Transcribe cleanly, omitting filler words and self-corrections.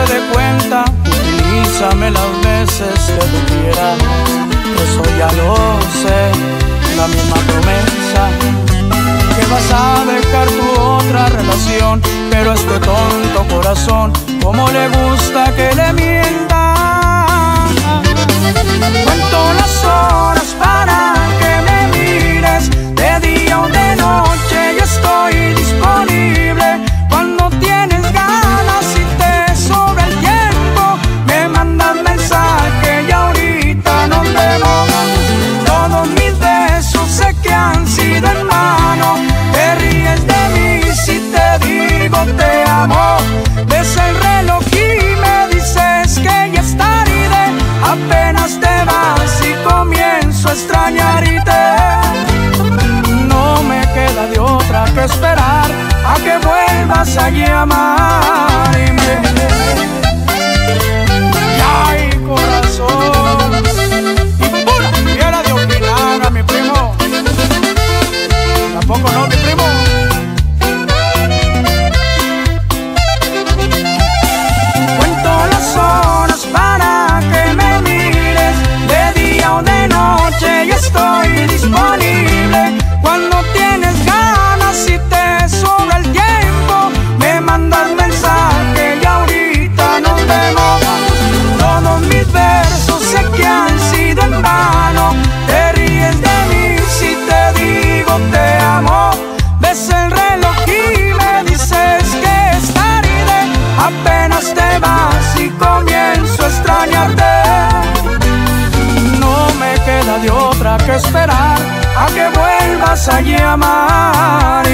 dé cuenta, utilízame las veces que tú quieras. Eso ya lo sé, la misma promesa, que vas a dejar tu otra relación. Pero este tonto corazón, como le gusta que le mienta. Cuento las horas para que me mires, de día o de noche yo estoy disponible. Cuando tienes ganas y te sobra el tiempo, me mandas mensaje y ahorita nos vemos. Todos mis besos sé que han sido en vano. Te ríes de mí si te digo te amo. Ves el reloj y me dices que ya es tarde. Apenas te vas y comienzo a extrañarte. No me queda de otra que esperar a que vuelvas a llamarme. Ay, corazón, y pura fiera de Okinawa, mi primo. Tampoco no, mi primo. Cuento las horas para que me mires, de día o de noche yo estoy disponible. Cuando tienes ganas y te sobra el tiempo, me mandas mensaje y ahorita nos vemos. Todos mis versos sé que han sido en vano. Te ríes de mí si te digo te amo. Ves el reloj y me dices que es tarde. Apenas te vas y comienzo a extrañarte. No me queda de otra que esperar a que vuelvas a llamar.